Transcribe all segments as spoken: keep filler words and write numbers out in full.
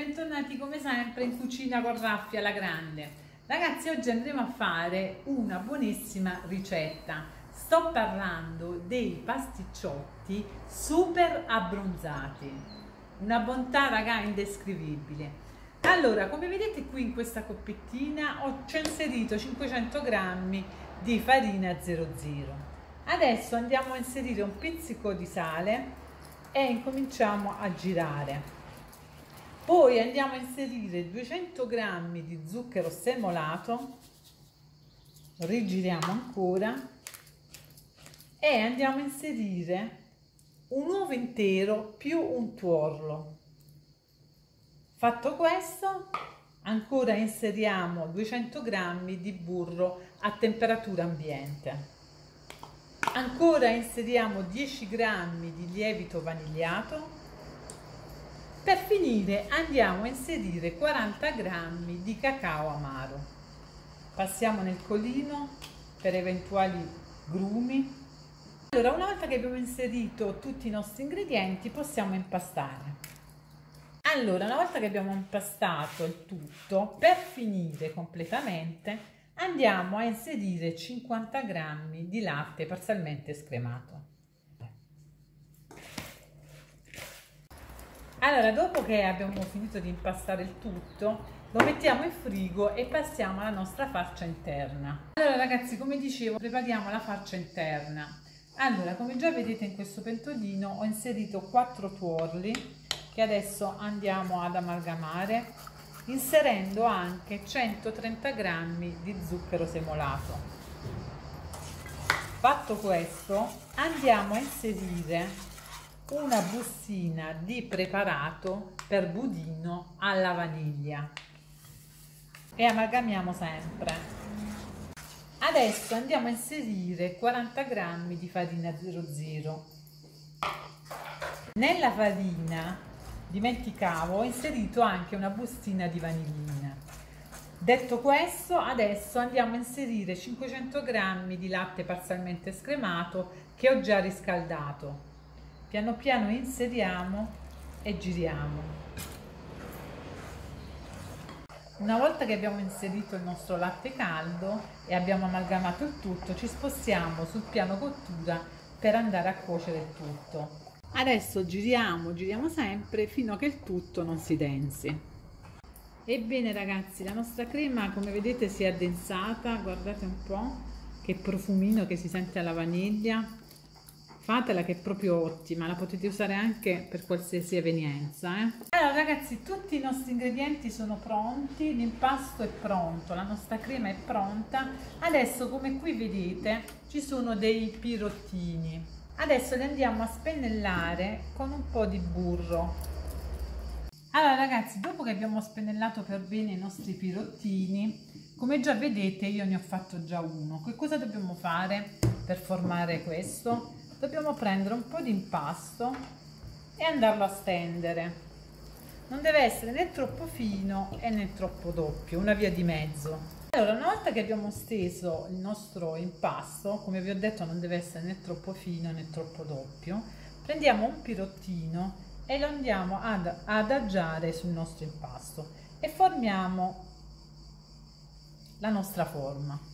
bentornati come sempre in Cucina con Raffi alla grande. Ragazzi, oggi andremo a fare una buonissima ricetta. Sto parlando dei pasticciotti super abbronzati. Una bontà, raga, indescrivibile. Allora, come vedete qui in questa coppettina ho inserito cinquecento grammi di farina zero zero. Adesso andiamo a inserire un pizzico di sale e incominciamo a girare. Poi andiamo a inserire duecento grammi di zucchero semolato, rigiriamo ancora e andiamo a inserire un uovo intero più un tuorlo. Fatto questo, ancora inseriamo duecento grammi di burro a temperatura ambiente. Ancora inseriamo dieci grammi di lievito vanigliato. Per finire andiamo a inserire quaranta grammi di cacao amaro. Passiamo nel colino per eventuali grumi. Allora, una volta che abbiamo inserito tutti i nostri ingredienti, possiamo impastare. Allora, una volta che abbiamo impastato il tutto, per finire completamente, andiamo a inserire cinquanta grammi di latte parzialmente scremato. Allora, dopo che abbiamo finito di impastare il tutto, lo mettiamo in frigo e passiamo alla nostra farcia interna. Allora ragazzi, come dicevo, prepariamo la farcia interna. Allora, come già vedete in questo pentolino ho inserito quattro tuorli che adesso andiamo ad amalgamare, inserendo anche centotrenta grammi di zucchero semolato. Fatto questo, andiamo a inserire una bustina di preparato per budino alla vaniglia e amalgamiamo sempre. Adesso andiamo a inserire quaranta grammi di farina zero zero. Nella farina, dimenticavo, ho inserito anche una bustina di vanillina. Detto questo, adesso andiamo a inserire cinquecento grammi di latte parzialmente scremato che ho già riscaldato. Piano piano inseriamo e giriamo. Una volta che abbiamo inserito il nostro latte caldo e abbiamo amalgamato il tutto, ci spostiamo sul piano cottura per andare a cuocere il tutto. Adesso giriamo, giriamo sempre fino a che il tutto non si densi. Ebbene ragazzi, la nostra crema, come vedete, si è addensata. Guardate un po' che profumino che si sente alla vaniglia. Fatela, che è proprio ottima, la potete usare anche per qualsiasi evenienza. Eh? Allora ragazzi, tutti i nostri ingredienti sono pronti, l'impasto è pronto, la nostra crema è pronta. Adesso, come qui vedete, ci sono dei pirottini. Adesso li andiamo a spennellare con un po' di burro. Allora ragazzi, dopo che abbiamo spennellato per bene i nostri pirottini, come già vedete io ne ho fatto già uno. Che cosa dobbiamo fare per formare questo? Dobbiamo prendere un po' di impasto e andarlo a stendere. Non deve essere né troppo fino e né troppo doppio, una via di mezzo. Allora, una volta che abbiamo steso il nostro impasto, come vi ho detto non deve essere né troppo fino né troppo doppio, prendiamo un pirottino e lo andiamo ad adagiare sul nostro impasto e formiamo la nostra forma.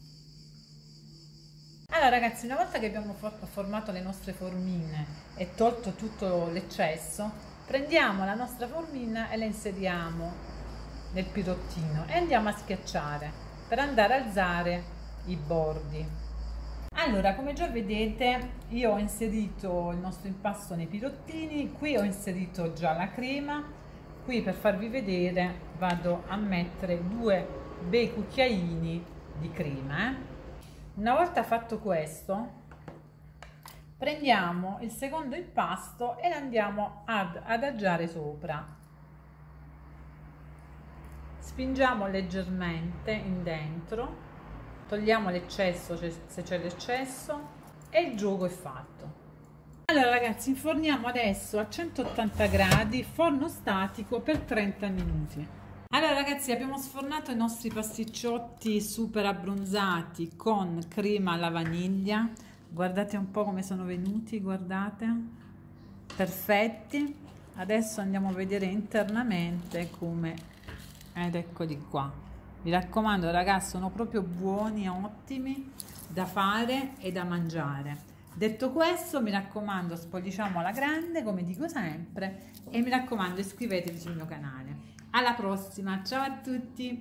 Allora ragazzi, una volta che abbiamo formato le nostre formine e tolto tutto l'eccesso, prendiamo la nostra formina e la inseriamo nel pirottino e andiamo a schiacciare per andare a alzare i bordi. Allora, come già vedete, io ho inserito il nostro impasto nei pirottini, qui ho inserito già la crema, qui per farvi vedere vado a mettere due bei cucchiaini di crema. Eh? Una volta fatto questo, prendiamo il secondo impasto e lo andiamo ad adagiare sopra. Spingiamo leggermente in dentro, togliamo l'eccesso se c'è l'eccesso e il gioco è fatto. Allora ragazzi, inforniamo adesso a centottanta gradi, forno statico per trenta minuti. Allora ragazzi, abbiamo sfornato i nostri pasticciotti super abbronzati con crema alla vaniglia. Guardate un po' come sono venuti, guardate, perfetti. Adesso andiamo a vedere internamente come, ed eccoli qua. Mi raccomando ragazzi, sono proprio buoni, ottimi da fare e da mangiare. Detto questo, mi raccomando, spolliciamo alla grande, come dico sempre, e mi raccomando, iscrivetevi sul mio canale. Alla prossima, ciao a tutti!